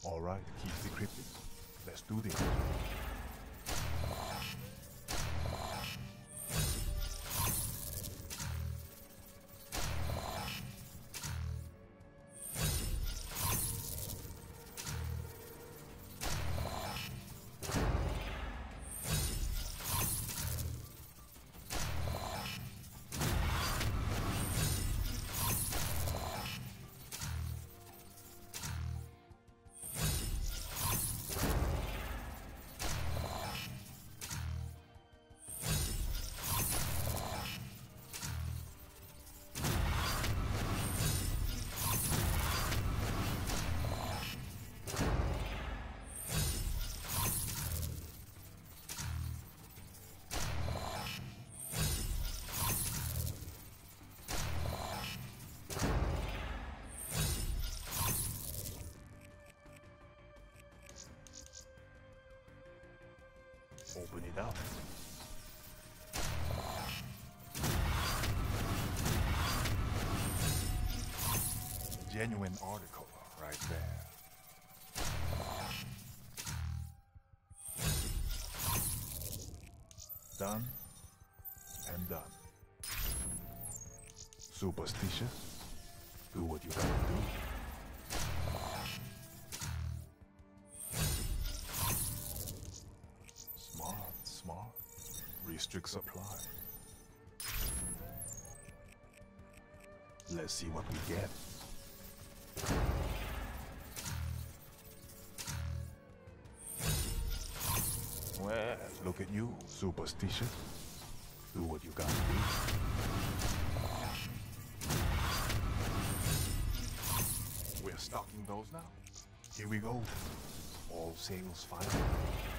All right, keep decrypting. Let's do this. Open it up. Genuine article right there. Done and done. Superstitious? Do what you gotta do. Smart. Restrict supply. Let's see what we get. Well, look at you, superstitious. Do what you gotta do. We're stocking those now. Here we go. All sales fire.